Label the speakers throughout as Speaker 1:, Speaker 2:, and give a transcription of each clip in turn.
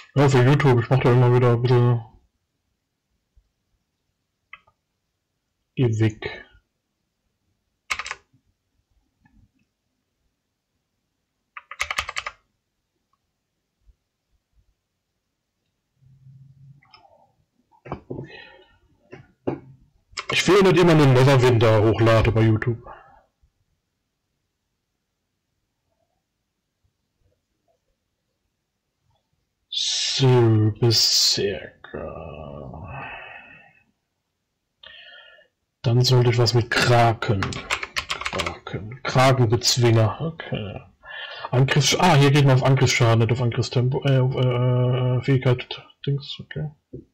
Speaker 1: Ja, für YouTube, ich mache da immer wieder ein bisschen ewig. Ich will nicht immer einen Netherwinder hochlade bei YouTube. So, Berserker. Dann sollte ich was mit Kraken. Kragenbezwinger. Okay. Hier geht man auf Angriffsschaden, nicht auf Angriffstempo, auf Fähigkeit, Dings, okay.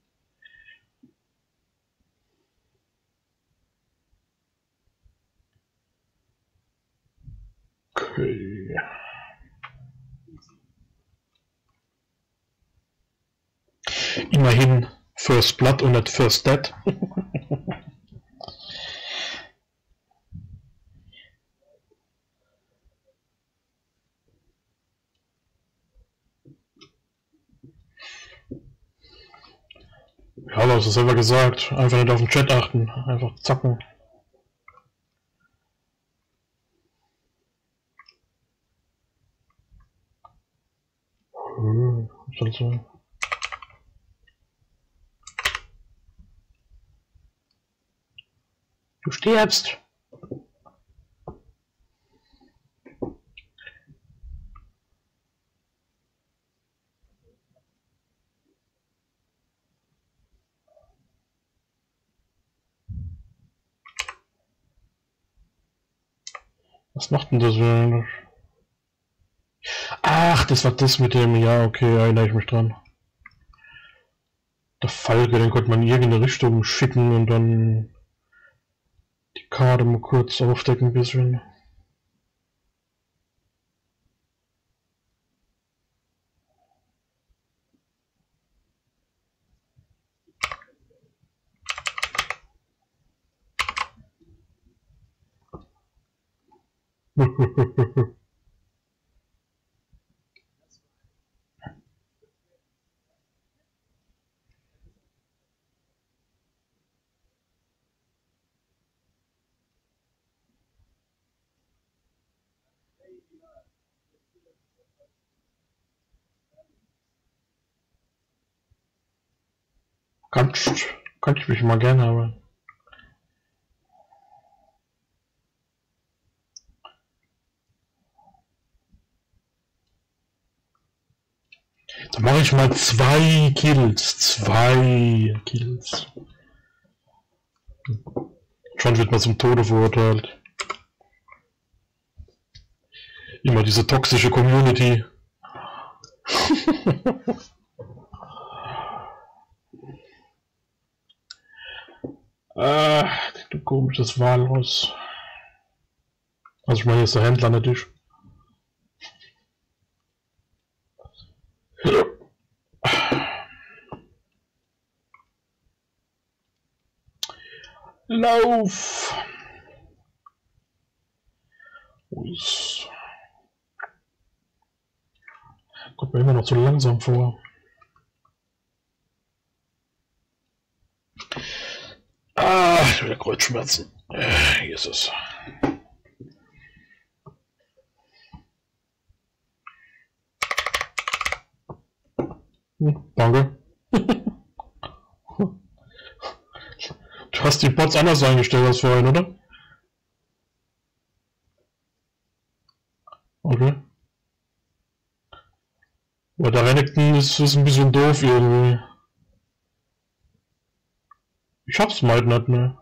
Speaker 1: Okay. Immerhin First Blood und nicht First Dead. Ja, aber hast du selber gesagt. Einfach nicht auf den Chat achten. Einfach zacken. Was soll so? Du stirbst! Was macht denn das? Ach, das war das mit dem... Ja, okay, erinnere ich mich dran. Der Falke, den konnte man in irgendeine Richtung schicken und dann die Karte mal kurz aufdecken ein bisschen. Kann ich mich mal gerne haben. Dann mache ich mal 2 Kills. 2 Kills. Schon wird man zum Tode verurteilt. Immer diese toxische Community. Du komisches Walross. Also ich meine, hier ist der Händler natürlich. Lauf! Kommt mir immer noch zu langsam vor. Ich habe wieder Kreuzschmerzen. Hier ist es. Danke. Du hast die Bots anders eingestellt als vorhin, oder? Okay. Aber der Renekton ist ein bisschen doof irgendwie. Ich hab's mal nicht mehr.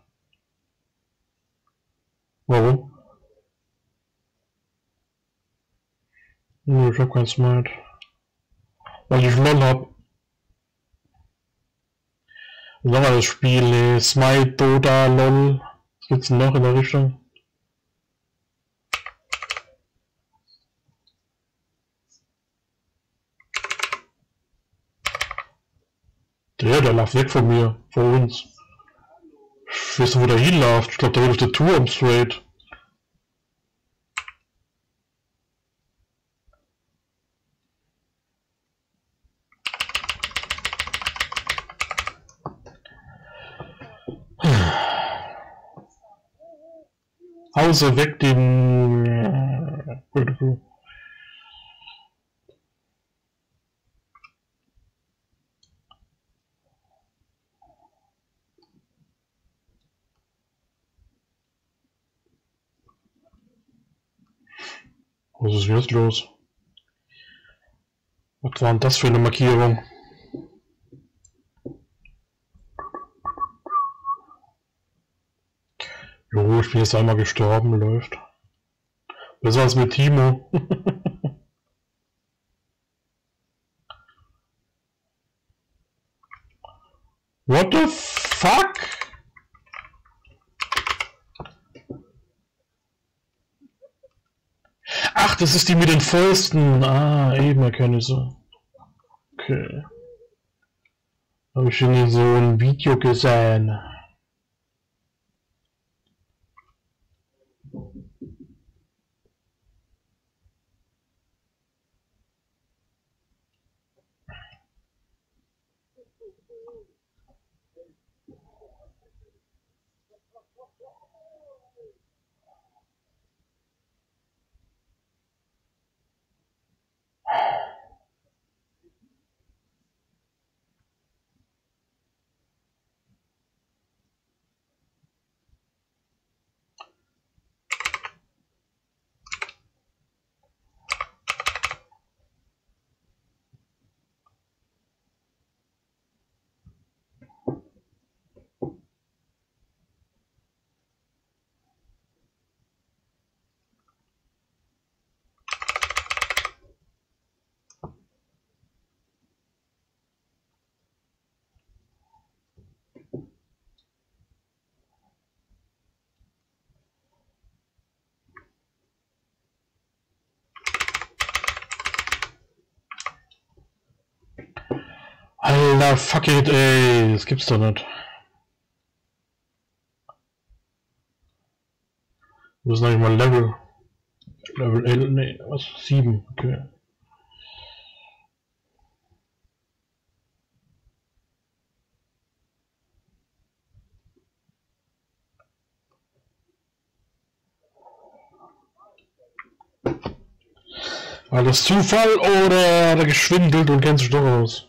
Speaker 1: Warum? Nö, ich hab kein Smite. Weil ich LOL hab. Noch mal das Spiel, Smite, Dota, LOL. Was gibt's denn noch in der Richtung? Der läuft weg von mir, vor uns. Ich weiß nicht, wo der hinläuft. Ich glaube, der will auf der Tour straight. außer weg den... Was ist jetzt los? Was war denn das für eine Markierung? Jo, ich bin jetzt einmal gestorben, läuft. Besser als mit Timo. What the fuck? Ach, das ist die mit den Fäusten. Ah, eben erkenne ich so. Okay. Habe ich in so ein Video gesehen. Alter, fuck it, ey. Das gibt's doch nicht. Wo ist eigentlich mal Level? Level 11, nee, was? 7, okay. War das Zufall oder hat er geschwindelt und kennt sich doch aus?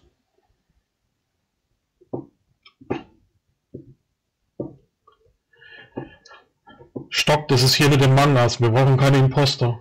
Speaker 1: Stopp, das ist hier mit den Mangas. Wir brauchen keine Imposter.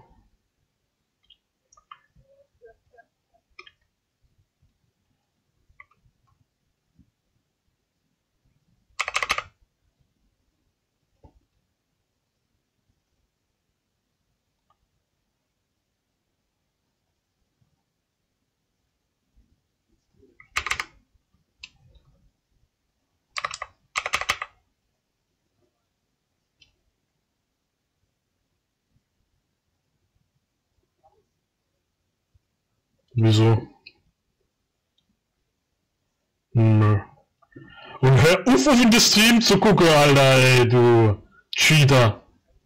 Speaker 1: Wieso? Nö. Und hör auf in den Stream zu gucken, Alter, ey, du Cheater.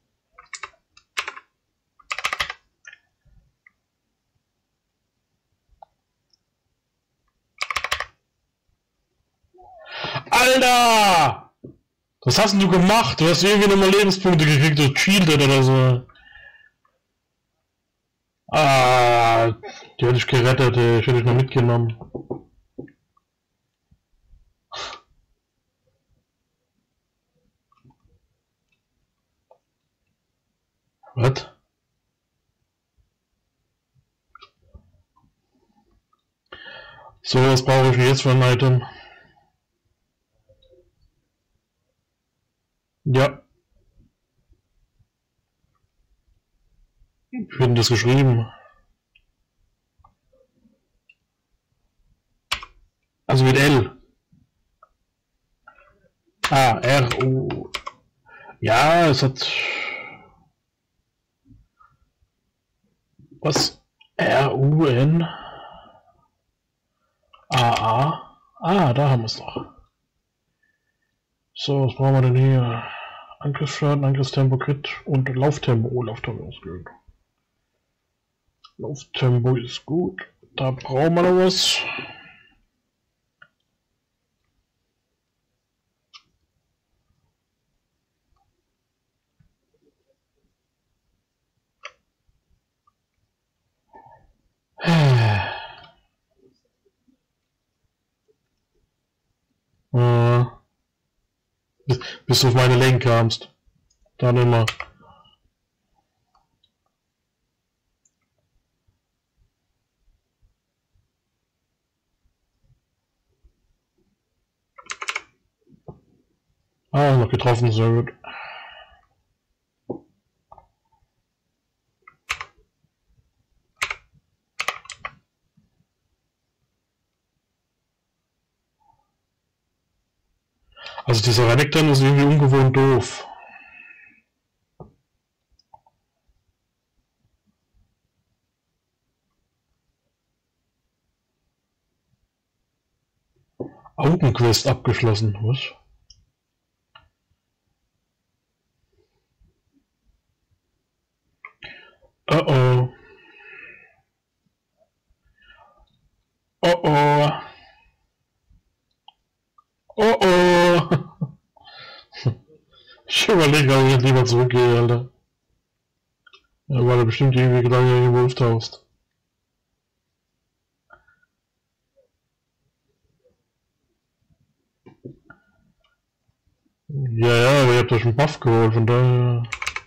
Speaker 1: Alter! Was hast denn du gemacht? Du hast irgendwie nochmal Lebenspunkte gekriegt, du cheatet oder so. Ah, die hätte ich gerettet, ey. Ich hätte dich noch mitgenommen. Was? So, was brauche ich jetzt für ein Item? Ja. Ich finde das geschrieben. Also mit L. Ah, R, O. Ja, es hat... Was? R, U, N. A, A. Ah, da haben wir es doch. So, was brauchen wir denn hier? Angriffsschaden, Angriffstempo, Crit und Lauftempo. Oh, Lauftempo ist gut. Lauftempo ist gut. Da brauchen wir noch was. Bis du auf meine Lane kamst. Dann immer. Ah, noch getroffen, sehr gut. Also dieser Renekton ist irgendwie ungewohnt doof. Augenquest abgeschlossen, was? Oh oh. Oh oh. Oh oh. Ich überlege, ob ich jetzt lieber zurückgehe, Alter. Ja, weil du bestimmt irgendwie lange irgendwo auftauchst. Ja, ja, aber ihr habt euch einen Buff geholt, von daher.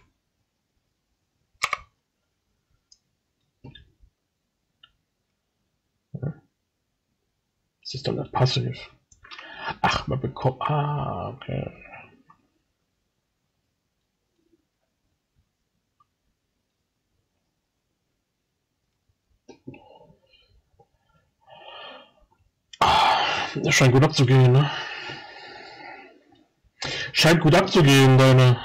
Speaker 1: Das ist doch nicht passiv. Ach, man bekommt. Ah, okay. Das scheint gut abzugehen, ne? Scheint gut abzugehen, deine.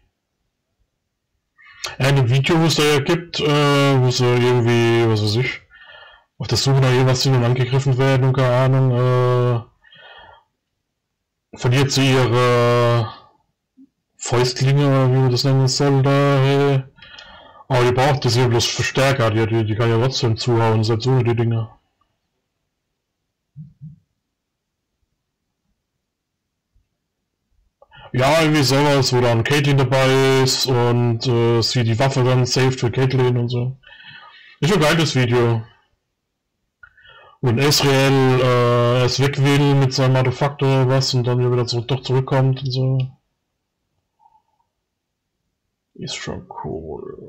Speaker 1: Ein Video, wo es da ja gibt, wo sie irgendwie, was weiß ich, auf der Suche nach irgendwas sind und angegriffen werden und keine Ahnung, verliert sie ihre Fäustlinge, oder wie man das nennen soll, da, hey. Aber die braucht das ja bloß Verstärker, die kann ja trotzdem zuhauen, selbst ohne die Dinger. Ja, irgendwie sowas, wo dann Caitlyn dabei ist und sie die Waffe dann saved für Caitlyn und so. Ist ein geiles Video. Und Ezreal erst weg will mit seinem Artefakt oder was und dann wieder doch zurückkommt und so. Ist schon cool.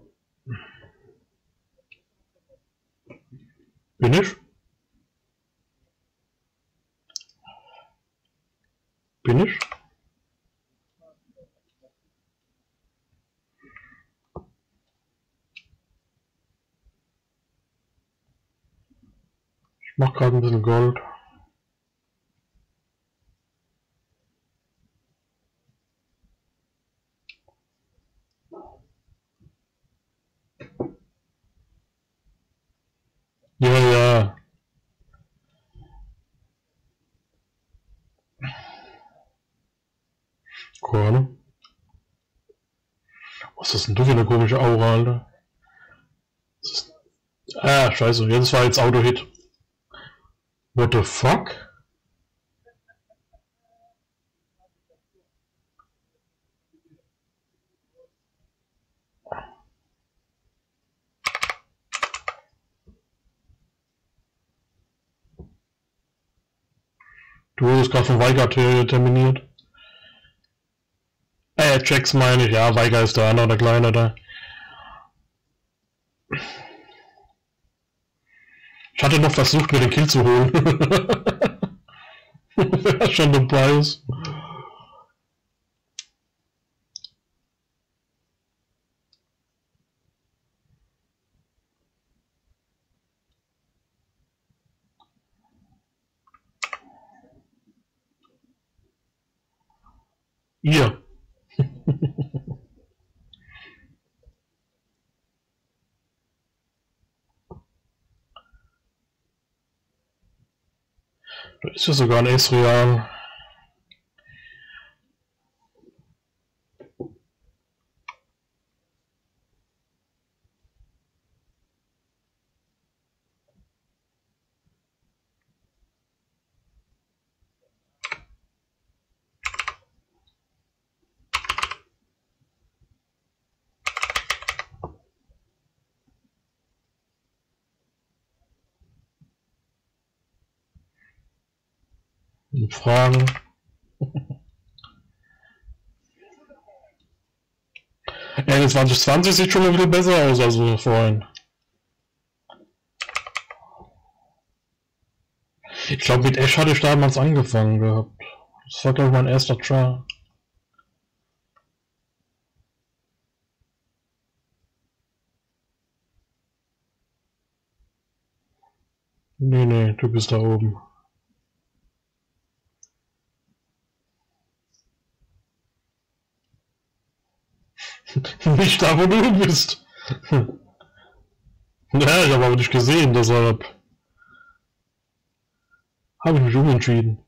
Speaker 1: Bin ich? Bin ich? Ich mach gerade ein bisschen Gold. Ja, ja. Cool. Was ist denn du für eine komische Aura, Alter? Ah, scheiße, jetzt war jetzt Auto-Hit. What the fuck? Du wurdest gerade von Weiger terminiert. Jax meine ich, ja, Weiger ist der andere, der Kleine da. Ich hatte noch versucht, mir den Kill zu holen. Wer schon dabei ist. Ihr. Da ist ja sogar ein Ezreal. Fragen. Das 2020 sieht schon ein bisschen besser aus als vorhin. Ich glaube, mit Ash hatte ich damals angefangen gehabt. Das war, glaube ich, mein erster Try. Nee, du bist da oben. Nicht da, wo du bist. Ja, ich habe aber nicht gesehen, deshalb habe ich mich umentschieden.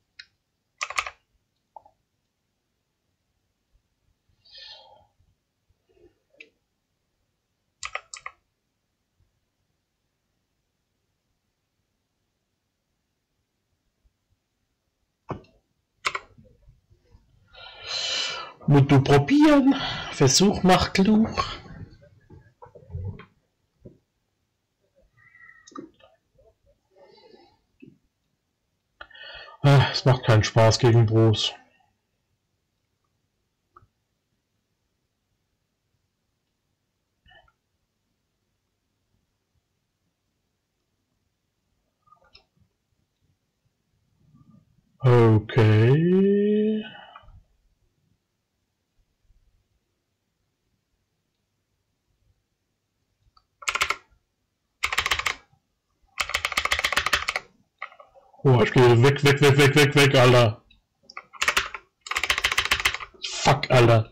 Speaker 1: Musst du probieren. Versuch macht klug. Es macht keinen Spaß gegen Bros. Okay. Oh, ich gehe weg, Alter. Fuck, Alter.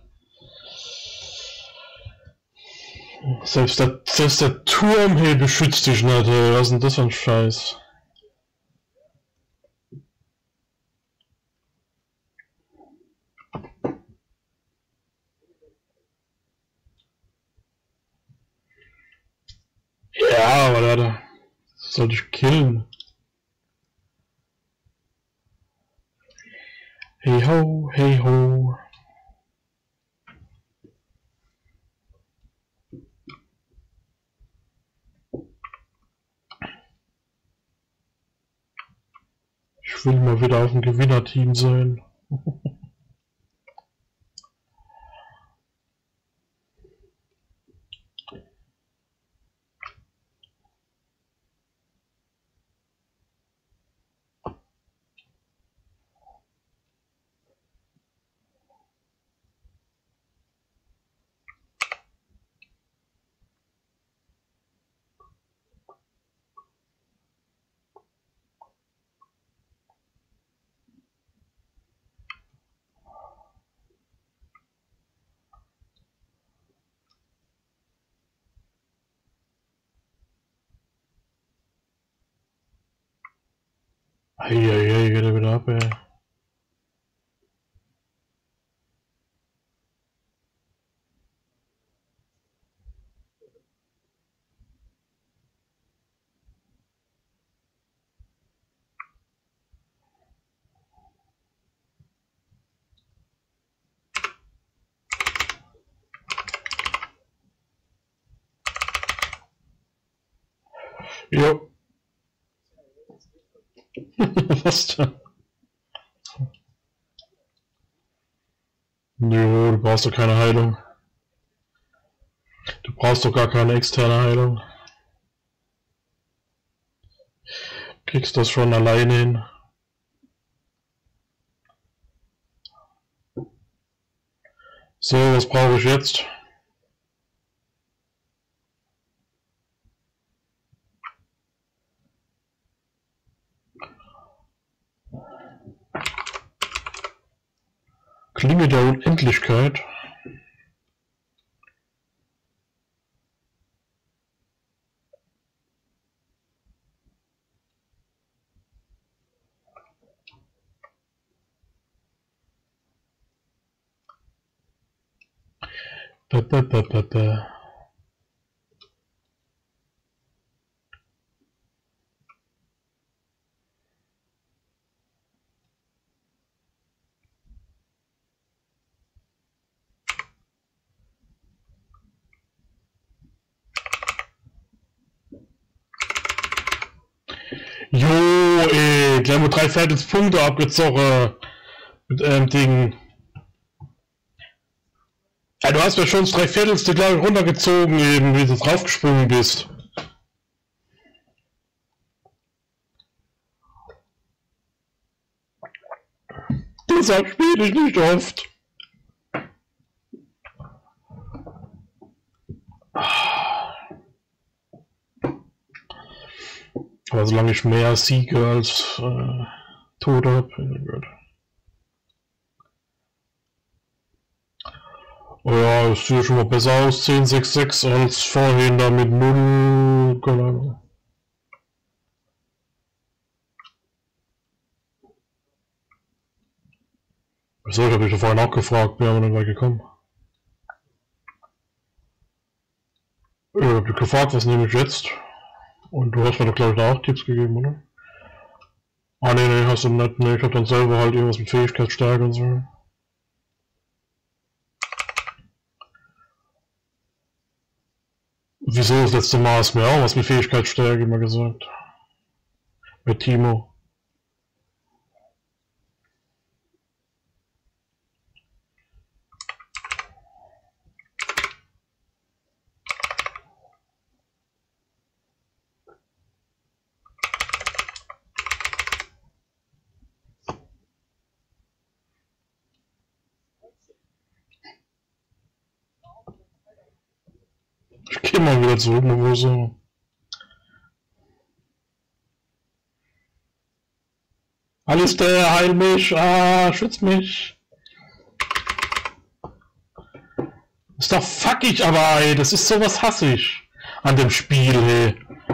Speaker 1: Selbst der Turm hier beschützt dich nicht, ey. Was ist denn das für ein Scheiß? Ja, aber der soll dich killen. Hey ho, hey ho. Ich will mal wieder auf dem Gewinnerteam sein. Eieiei, geht er wieder ab, ey. Jo. Was denn? Jo, du brauchst doch keine Heilung. Du brauchst doch gar keine externe Heilung. Kriegst das schon alleine hin. So, was brauche ich jetzt? Klinge der Unendlichkeit. Jo, ey, die haben mir 3 Punkte abgezogen mit Ding. Ja, du hast mir schon das Dreiviertelste gleich runtergezogen, eben, wie du draufgesprungen bist. Deshalb spiele ich nicht oft. Aber solange ich mehr Siege als Tode habe, oh ja, es sieht schon mal besser aus, 10,66 als vorhin da mit 0, keine Ahnung. So, ich habe dich vorhin auch gefragt, wäre wir denn gekommen? Ich habe dich gefragt, was nehme ich jetzt? Und du hast mir doch glaube ich da auch Tipps gegeben, oder? Ah nee, hast du nicht, nee, ich hab dann selber halt irgendwas mit Fähigkeitsstärke und so. Wieso, das letzte Mal hast du mir auch was mit Fähigkeitsstärke immer gesagt? Mit Timo. Ich geh mal wieder zurück, wo so. Alistair, heil mich, schütz mich. Ist doch fuckig, aber ey, das ist sowas hassig an dem Spiel, hey.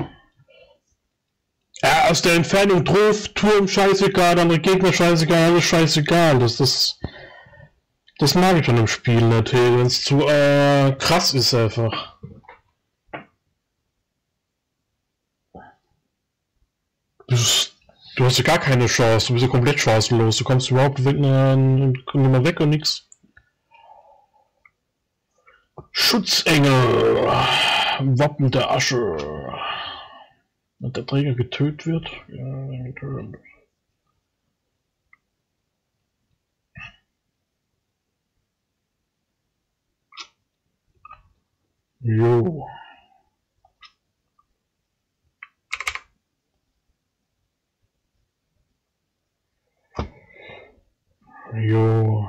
Speaker 1: Ja, aus der Entfernung drauf, Turm scheißegal, andere Gegner scheißegal, alles scheißegal. Das mag ich an dem Spiel nicht, hey, wenn es zu krass ist einfach. Du hast ja gar keine Chance, du bist ja komplett chancenlos, du kommst überhaupt nicht mehr weg und nix. Schutzengel, Wappen der Asche. Und der Träger getötet wird? Ja, getötet. Jo. Jo.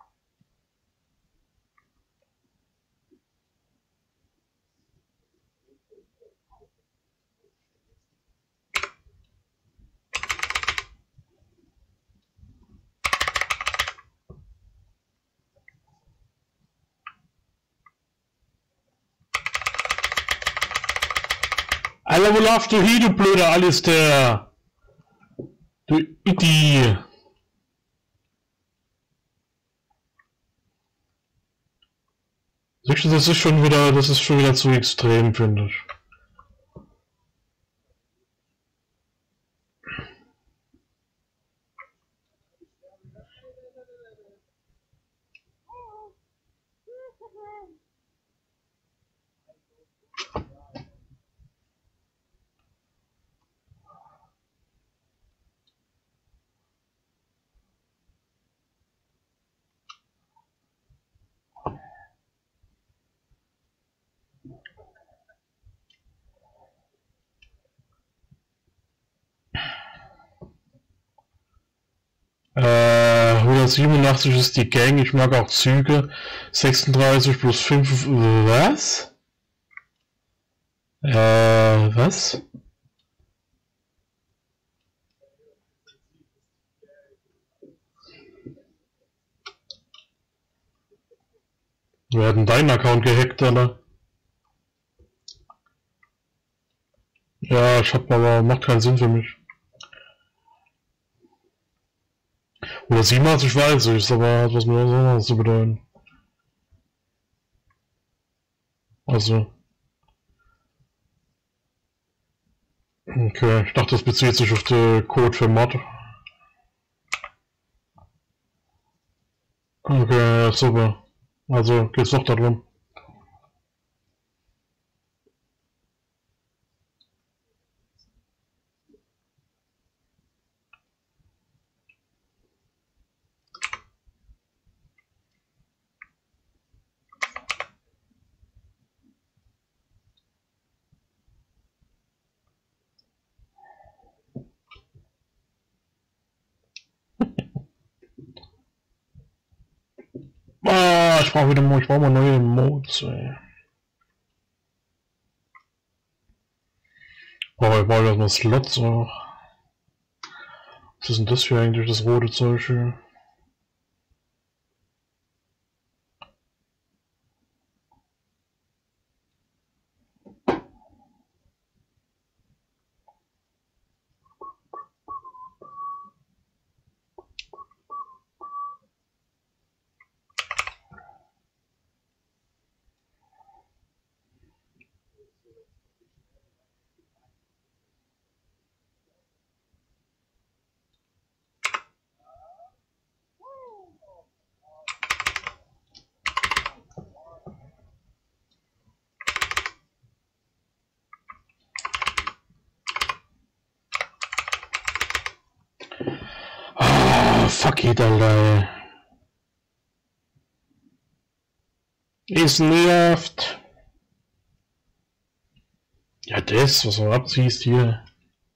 Speaker 1: Alter, wo laufst du hin, du blöder Alistair? Du Idiot. Das ist schon wieder zu extrem, finde ich. Äh, 187 ist die Gang, ich mag auch Züge. 36 plus 5, was? Was? Wir hatten deinen Account gehackt, Alter. Ja, ich hab aber, macht keinen Sinn für mich. Oder 87 weiß ich, aber hat was mit was anderes zu bedeuten. Also. Okay, ich dachte, das bezieht sich auf den Code für Mod. Okay, ja, super. Also geht's doch darum. ich brauche mal neue Modes, ey. Oh, ich brauche erstmal Slots auch. Was ist denn das für eigentlich, das rote Zeug hier? Fuck it, Alter. Es nervt. Ja, das, was du abziehst hier.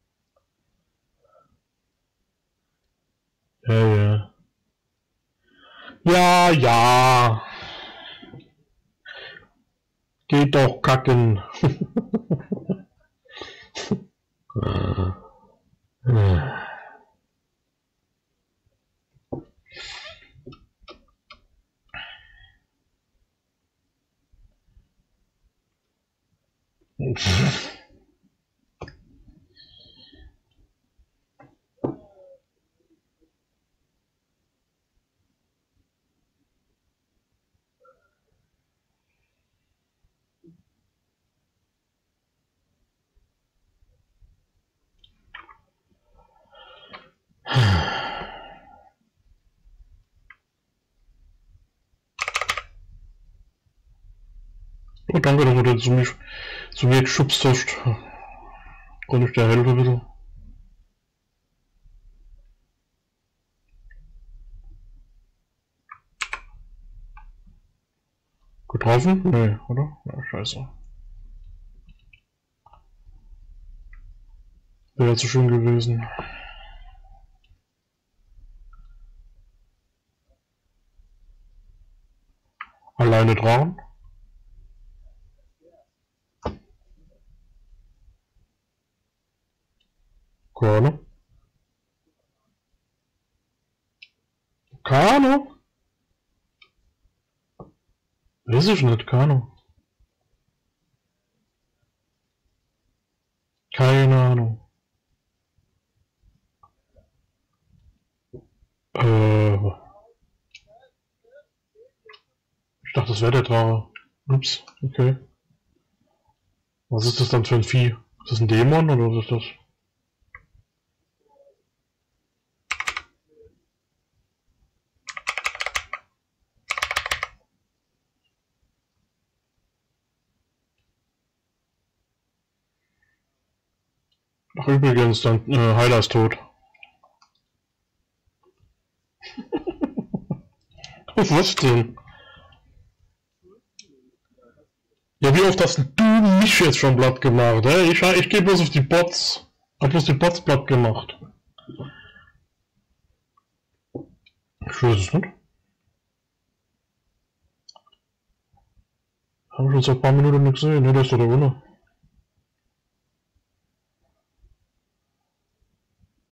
Speaker 1: Ja. Ja, ja. Geht doch kacken. Oh, danke, dass du das zu mir geschubst hast. Konnte ich dir helfen, bitte? Getroffen? Nee, oder? Ja, scheiße. Wäre zu schön gewesen. Alleine dran? Keine. Keine? Weiß ich nicht, keine. Keine Ahnung. Ich dachte, das wäre der Drache. Ups, okay. Was ist das dann für ein Vieh? Ist das ein Dämon oder was ist das? Ach übrigens, dann Heiler ist tot. Was denn? Ja, wie oft hast du mich jetzt schon platt gemacht, ey? Ich geh bloß auf die Bots. Hab bloß die Bots platt gemacht. Ich weiß es nicht. Haben wir schon seit ein paar Minuten nicht gesehen, ne? Das ist doch der Wunder.